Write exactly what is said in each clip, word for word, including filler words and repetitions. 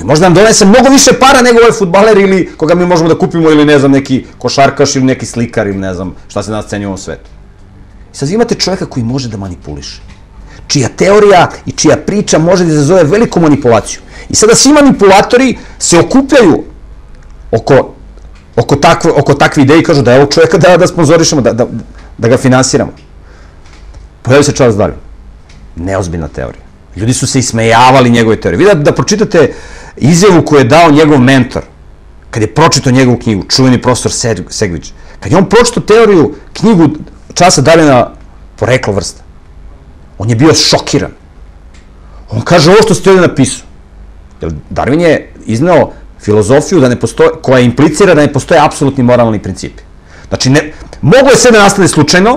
koji možda nam donese mnogo više para nego ovaj fudbaler ili koga mi možemo da kupimo ili ne znam neki košarkaš ili neki slikar ili ne znam šta se danas ceni u ovom svetu. I sad imate čovjeka koji može da manipuliše, čija teorija i čija priča može da izazove veliku manipulaciju. I sada svi manipulatori se okupljaju oko, oko, takve, oko takve ideje i kažu da je ovog čovjeka da, da sponzorišemo, da, da, da ga finansiramo. Pojavi se Charles Darwin. Neozbiljna teorija. Ljudi su se ismejavali njegove teorije. Vi da, da pročitate izjavu koju je dao njegov mentor, kad je pročitao njegovu knjigu, čuveni profesor Segvić, kad je on pročitao teoriju, knjigu Charlesa Darwina Poreklo vrsta, on je bio šokiran. On kaže ovo što ste ovdje napisao. Jer Darwin je izneo filozofiju da ne postoje, koja implicira da ne postoje apsolutni moralni principi. Znači, ne, moglo je sve da nastane slučajno,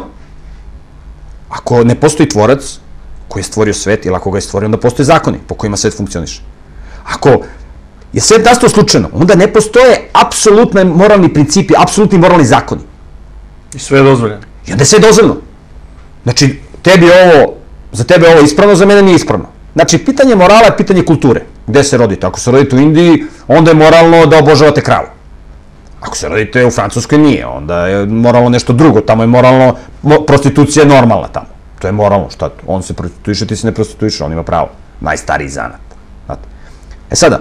ako ne postoji tvorac koji je stvorio svet, ili ako ga je stvorio, onda postoje zakoni po kojima svet funkcioniše. Ako je svet nastao slučajno, onda ne postoje apsolutni moralni principi, apsolutni moralni zakoni. I sve je dozvoljeno. I onda je sve dozvoljeno. Znači, tebi ovo, za tebe ovo ispravno, za mene nije ispravno. Znači, pitanje morala je pitanje kulture. Gde se rodite? Ako se rodite u Indiji, onda je moralno da obožavate kravu. Ako se rodite u Francuskoj, nije. Onda je moralno nešto drugo. Tamo je moralno, prostitucija je normalna tamo. To je moralno. Šta? On se prostituiše, ti se ne prostituiš, on ima pravo. Najstariji zanat. E sada,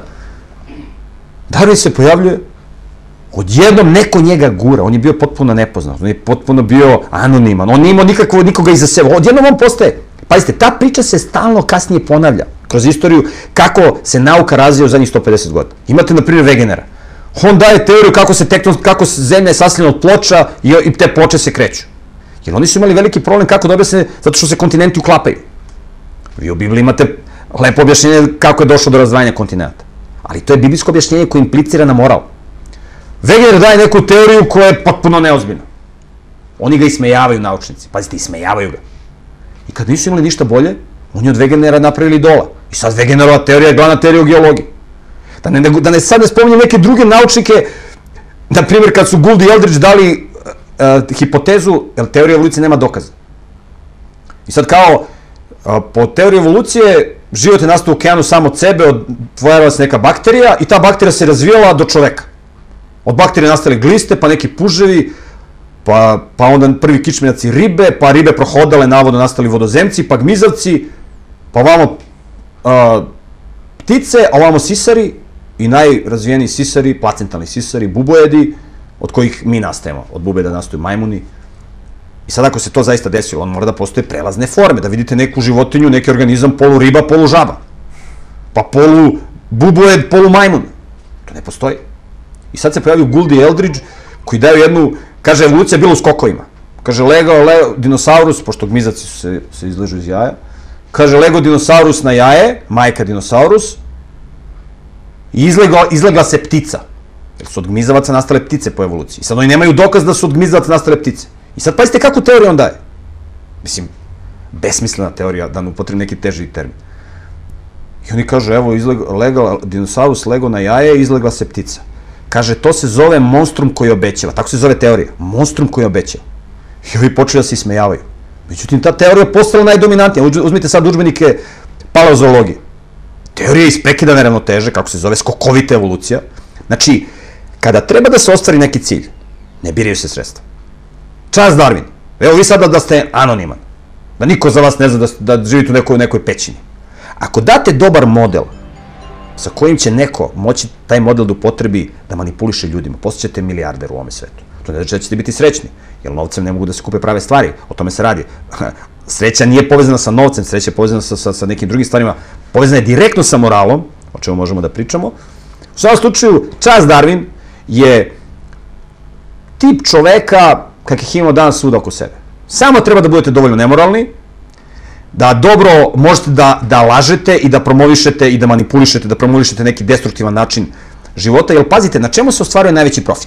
Darwin se pojavljuje, odjednom neko njega gura, on je bio potpuno nepoznat, on je potpuno bio anoniman, on nije imao nikakvo, nikoga iza sebe, odjednom on postaje. Pazite, ta priča se stalno kasnije ponavlja kroz istoriju kako se nauka razvija u zadnjih sto pedeset godina. Imate, na primjer, Wegenera. On daje teoriju kako se tekton, kako zemlja je sastavljena od ploča i, i te ploče se kreću. Jer oni su imali veliki problem kako da objasne, zato što se kontinenti uklapaju. Vi u Bibliji imate lepo objašnjenje kako je došlo do razdvajanja kontinenta. Ali to je biblijsko objašnjenje koje implicira na moral. Wegener daje neku teoriju koja je potpuno neozbiljna. Oni ga ismejavaju, naučnici. Pazite, ismejavaju ga. I kad nisu imali ništa bolje, oni od Wegenera napravili idola. I sad Wegenerova teorija je glavna teorija u geologiji. Da ne, da ne sad ne spominjem neke druge naučnike, na primjer kad su Gould i Eldridge dali uh, hipotezu, jer teorija evolucije nema dokaza. I sad kao, uh, po teoriji evolucije, život je nastao u okeanu sam od sebe, odvojala se neka bakterija i ta bakterija se razvijala do čoveka. Od bakterije nastali gliste, pa neki puževi, pa, pa onda prvi kičmenjaci ribe, pa ribe prohodale, navodno nastali vodozemci, pa gmizavci, pa ovamo a, ptice, a ovamo sisari i najrazvijeniji sisari, placentalni sisari, bubojedi, od kojih mi nastajemo. Od bubojeda nastaju majmuni. I sad ako se to zaista desilo, on mora da postoje prelazne forme, da vidite neku životinju, neki organizam, polu riba, polu žaba. Pa polu bubojed, polu majmun. To ne postoji. I sad se pojavio Gould i Eldridge, koji daju jednu, kaže, evolucija je bila u skokovima. Kaže, legao le, dinosaurus, pošto gmizaci se, se izležu iz jaja, kaže, legao dinosaurus na jaje, majka dinosaurus, i izlegla, izlegla se ptica. Jer su od gmizavaca nastale ptice po evoluciji. I sad oni nemaju dokaz da su od gmizavaca nastale ptice. I sad pazite kakvu teoriju on daje. Mislim, besmislena teorija, da ne upotrebi neki teži termin. I oni kažu, evo, legao, dinosaurus legao na jaje i izlegla se ptica. Kaže, to se zove monstrum koji obećava. Tako se zove teorija. Monstrum koji obećava. I ovi počeli da se ismejavaju. Međutim, ta teorija je postala najdominantnija. Uzmite sad udžbenike paleozoologije. Teorija iz prekidane ravnoteže, kako se zove, skokovita evolucija. Znači, kada treba da se ostvari neki cilj, ne biraju se sredstva. Charles Darwin. Evo vi sada da ste anoniman. Da niko za vas ne zna da, da živite u nekoj, nekoj pećini. Ako date dobar model sa kojim će neko moći taj model da upotrebi da manipuliše ljudima, postaćete milijarder u ovome svetu. To ne znači da ćete biti srećni, jer novcem ne mogu da se kupe prave stvari, o tome se radi. Sreća nije povezana sa novcem, sreća je povezana sa, sa, sa nekim drugim stvarima, povezana je direktno sa moralom, o čemu možemo da pričamo. U svakom slučaju, Charles Darwin je tip čoveka kakvih imamo danas svuda oko sebe. Samo treba da budete dovoljno nemoralni, da dobro možete da, da lažete i da promovišete i da manipulišete, da promovišete neki destruktivan način života, jer pazite, na čemu se ostvaruje najveći profit?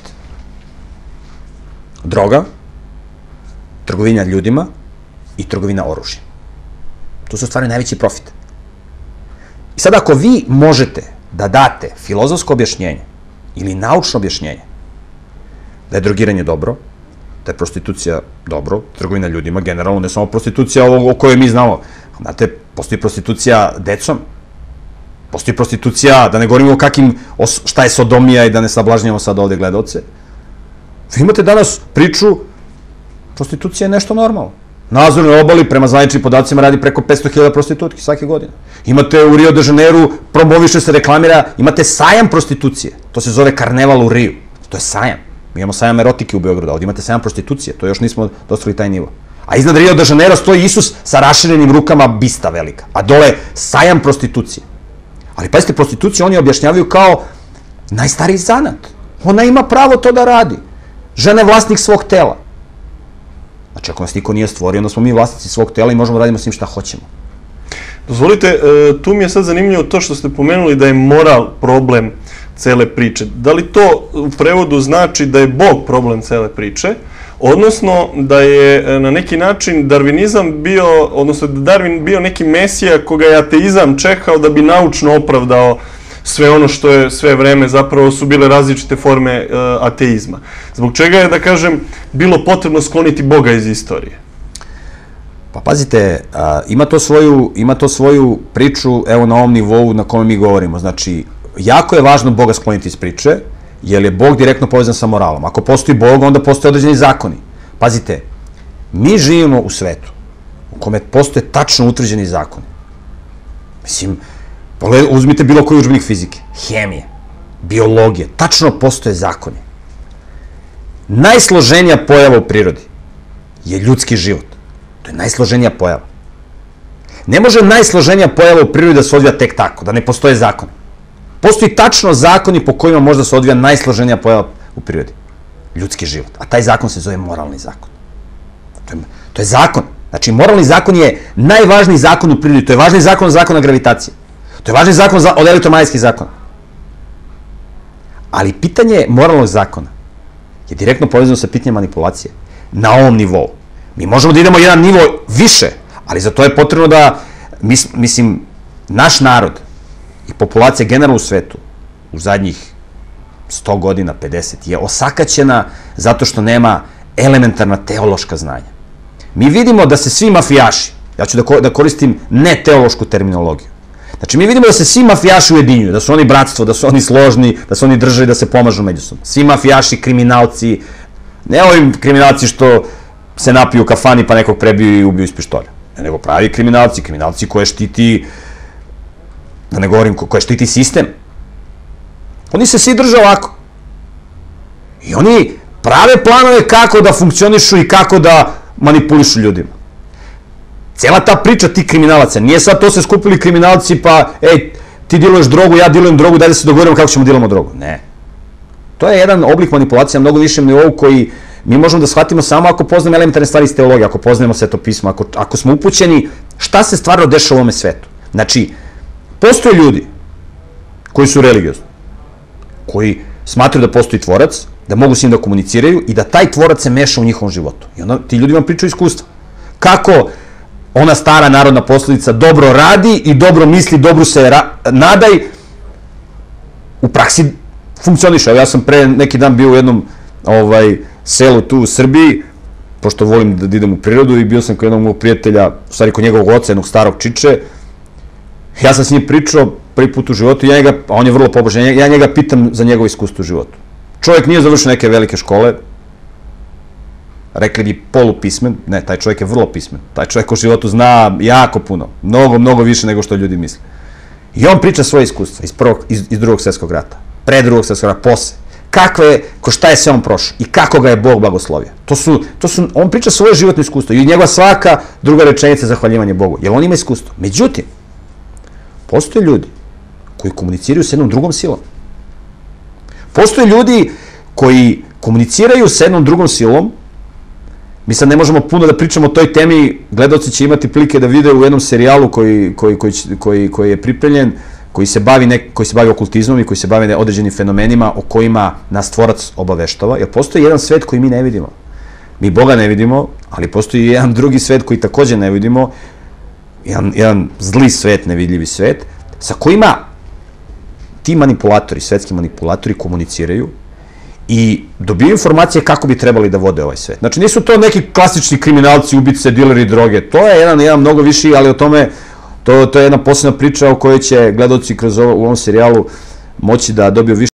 Droga, trgovina ljudima i trgovina oružjem. Tu se ostvaruje najveći profit. I sad ako vi možete da date filozofsko objašnjenje ili naučno objašnjenje da je drogiranje dobro, da je prostitucija dobro, trgovina ljudima, generalno, ne samo prostitucija o kojoj mi znamo. Znate, postoji prostitucija decom, Postoji prostitucija, da ne govorimo o kakvim, šta je sodomija i da ne sablažnjamo sad ovde gledalce. Vi imate danas priču, prostitucija je nešto normalno. Na Azornoj obali, prema zvaničnim podacima, radi preko petsto hiljada prostitutki svake godine. Imate u Rio de Janeiro, promoviše se, reklamira, imate sajam prostitucije. To se zove karneval u Riju. To je sajam. Mi imamo sajam erotike u Beogradu, ovdje imate sajam prostitucije. To još nismo dostali taj nivo. A iznad Rio de Janeiro stoji Isus sa raširenim rukama, bista velika. A dole sajam prostitucije. Ali pazite, prostituciju oni objašnjavaju kao najstariji zanat. Ona ima pravo to da radi. Žena je vlasnik svog tela. Znači, ako nas niko nije stvorio, onda smo mi vlasnici svog tela i možemo da radimo s njim šta hoćemo. Dozvolite, tu mi je sad zanimljivo to što ste pomenuli da je moral problem cele priče. Da li to u prevodu znači da je Bog problem cele priče, odnosno da je na neki način darvinizam bio, odnosno da Darwin bio neki mesija koga je ateizam čekao da bi naučno opravdao sve ono što je sve vreme, zapravo su bile različite forme ateizma. Zbog čega je, da kažem, bilo potrebno skloniti Boga iz istorije? Pa pazite, ima to svoju, ima to svoju priču, evo na ovom nivou na kome mi govorimo. Znači, jako je važno Boga skloniti iz priče, jer je Bog direktno povezan sa moralom. Ako postoji Bog, onda postoje određeni zakoni. Pazite, mi živimo u svetu u kome postoje tačno utvrđeni zakoni. Mislim, uzmite bilo koji udžbenik fizike, hemije, biologije, tačno postoje zakoni. Najsloženija pojava u prirodi je ljudski život. To je najsloženija pojava. Ne može najsloženija pojava u prirodi da se odvija tek tako, da ne postoje zakoni. Postoji tačno zakoni po kojima možda se odvija najsloženija pojava u prirodi. Ljudski život. A taj zakon se zove moralni zakon. To je, to je zakon. Znači, moralni zakon je najvažniji zakon u prirodi. To je važniji zakon od zakona gravitacije. To je važniji zakon od elektromagnetskih zakona. Ali pitanje moralnog zakona je direktno povezano sa pitanjem manipulacije. Na ovom nivou. Mi možemo da idemo jedan nivo više, ali za to je potrebno da, mislim, naš narod i populacija generalno u svetu u zadnjih sto godina, pedeset, je osakaćena zato što nema elementarna teološka znanja. Mi vidimo da se svi mafijaši, ja ću da koristim ne teološku terminologiju, znači mi vidimo da se svi mafijaši ujedinjuju, da su oni bratstvo, da su oni složni, da su oni državi, da se pomažu međusobno. Svi mafijaši, kriminalci, ne ovim kriminalci što se napiju u kafani pa nekog prebiju i ubiju iz pištolja, nego pravi kriminalci, kriminalci koje štiti, da ne govorim, koje štiti sistem. Oni se svi drže ovako. I oni prave planove kako da funkcionišu i kako da manipulišu ljudima. Cijela ta priča tih kriminalaca, nije sad to se skupili kriminalci pa, ej, ti diluješ drogu, ja dilujem drogu, daj da se dogovorimo kako ćemo dilamo drogu. Ne. To je jedan oblik manipulacije na mnogo višem nivou koji mi možemo da shvatimo samo ako poznamo elementarne stvari iz teologije, ako poznajemo Sveto pismo, ako, ako smo upućeni šta se stvarno dešava u ovome svetu. Znači, postoje ljudi koji su religiozni, koji smatraju da postoji tvorac, da mogu s njim da komuniciraju i da taj tvorac se meša u njihovom životu. I onda ti ljudi vam pričaju iskustva. Kako ona stara narodna poslovica dobro radi i dobro misli, dobro se nadaj, u praksi funkcioniše. Ja sam pre neki dan bio u jednom selu tu u Srbiji, pošto volim da idem u prirodu i bio sam kod jednog mog prijatelja, u stvari kod njegovog oca, jednog starog čiče. Ja sam s njim pričao prvi put u životu, a on je vrlo pobožan, ja njega pitam za njegovo iskustvo u životu. Čovjek nije završio neke velike škole, rekli bi polupismen, ne, taj čovjek je vrlo pismen, taj čovjek u životu zna jako puno, mnogo, mnogo više nego što ljudi misle. I on priča svoje iskustva iz, prvog, iz, iz drugog svjetskog rata, pre drugog svjetskog rata, posle, kakve, ko šta je sve on prošao i kako ga je Bog blagoslovio. To su, to su, on priča svoje životno iskustvo i njegova svaka druga rečenica je zahvaljivanje Bogu, jer on ima iskustvo. Međutim, postoje ljudi koji komuniciraju s jednom drugom silom. Postoje ljudi koji komuniciraju s jednom drugom silom. Mi sad ne možemo puno da pričamo o toj temi, gledalci će imati prilike da vide u jednom serijalu koji, koji, koji, koji, koji je pripremljen, koji se bavi, nek, koji se bavi okultizmom i koji se bavi određenim fenomenima o kojima nas tvorac obaveštava, jer postoji jedan svet koji mi ne vidimo. Mi Boga ne vidimo, ali postoji jedan drugi svet koji također ne vidimo, jedan, jedan zli svet, nevidljivi svet, sa kojima ti manipulatori, svetski manipulatori komuniciraju i dobiju informacije kako bi trebali da vode ovaj svet. Znači, nisu to neki klasični kriminalci, ubice, dileri droge, to je jedan, jedan mnogo viši, ali o tome To, to je jedna posebna priča o kojoj će gledaoci kroz ovo, u ovom serijalu moći da dobiju više